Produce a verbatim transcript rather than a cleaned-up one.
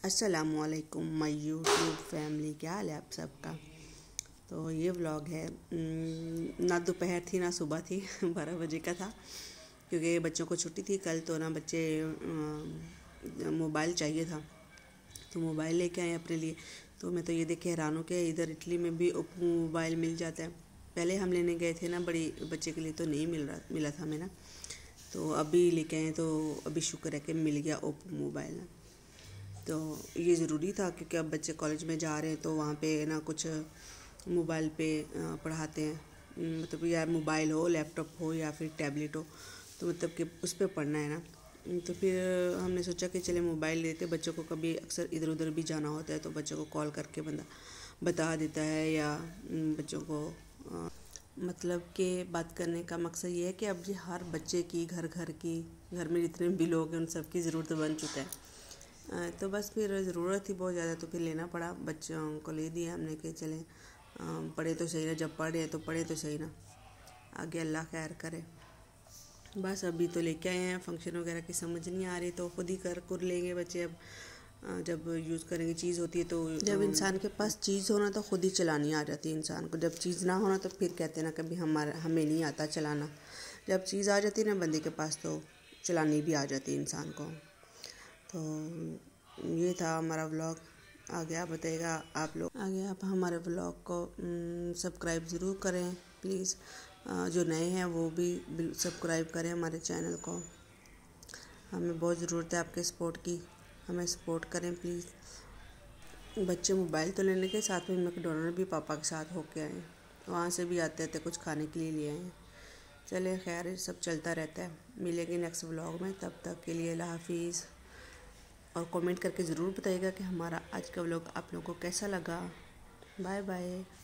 अस्सलामुअलैकुम my YouTube family, क्या हाल है आप सबका। तो ये व्लॉग है, ना दोपहर थी ना सुबह थी बारह बजे का था, क्योंकि बच्चों को छुट्टी थी कल। तो ना बच्चे मोबाइल चाहिए था तो मोबाइल लेके आए अपने लिए। तो मैं तो ये देख के हैरान हूँ कि इधर इटली में भी ओप्पो मोबाइल मिल जाता है। पहले हम लेने गए थे ना बड़ी बच्चे के लिए, तो नहीं मिल रहा मिला था हमें ना। तो अभी लेके आए, तो अभी शुक्र है कि मिल गया ओप्पो मोबाइल ना। तो ये ज़रूरी था क्योंकि अब बच्चे कॉलेज में जा रहे हैं तो वहाँ पे ना कुछ मोबाइल पे पढ़ाते हैं, मतलब या मोबाइल हो, लैपटॉप हो या फिर टैबलेट हो, तो मतलब कि उस पर पढ़ना है ना। तो फिर हमने सोचा कि चले मोबाइल लेते, बच्चों को कभी अक्सर इधर उधर भी जाना होता है तो बच्चों को कॉल करके बंदा बता देता है, या बच्चों को आ, मतलब कि बात करने का मकसद ये है कि अब ये हर बच्चे की घर घर की घर में जितने भी लोग हैं उन सब की ज़रूरत बन चुका है। तो बस फिर ज़रूरत थी बहुत ज़्यादा, तो फिर लेना पड़ा। बच्चों को ले दिया हमने कि चले पढ़े तो सही ना, जब पढ़े तो पढ़े तो सही ना, आगे अल्लाह खैर करे। बस अभी तो लेके आए हैं, फंक्शन वगैरह की समझ नहीं आ रही तो खुद ही कर कर लेंगे बच्चे। अब जब यूज़ करेंगे चीज़ होती है तो जब इंसान के पास चीज़ होना तो खुद ही चलानी आ जाती है इंसान को। जब चीज़ ना होना तो फिर कहते हैं ना कभी हमारा हमें नहीं आता चलाना। जब चीज़ आ जाती है ना बंदे के पास तो चलानी भी आ जाती है इंसान को। तो ये था हमारा व्लॉग। आगे आप बताइएगा आप लोग, आगे आप हमारे व्लॉग को सब्सक्राइब ज़रूर करें प्लीज़। जो नए हैं वो भी सब्सक्राइब करें हमारे चैनल को। हमें बहुत ज़रूरत है आपके सपोर्ट की, हमें सपोर्ट करें प्लीज़। बच्चे मोबाइल तो लेने के साथ में मैकडॉनल्ड भी पापा के साथ होके आए, वहाँ से भी आते आते कुछ खाने के लिए ले आए। चले खैर, सब चलता रहता है। मिलेंगे नेक्स्ट व्लॉग में, तब तक के लिए अल्लाह हाफिज़। और कमेंट करके ज़रूर बताइएगा कि हमारा आज का व्लॉग आप लोगों को कैसा लगा। Bye bye.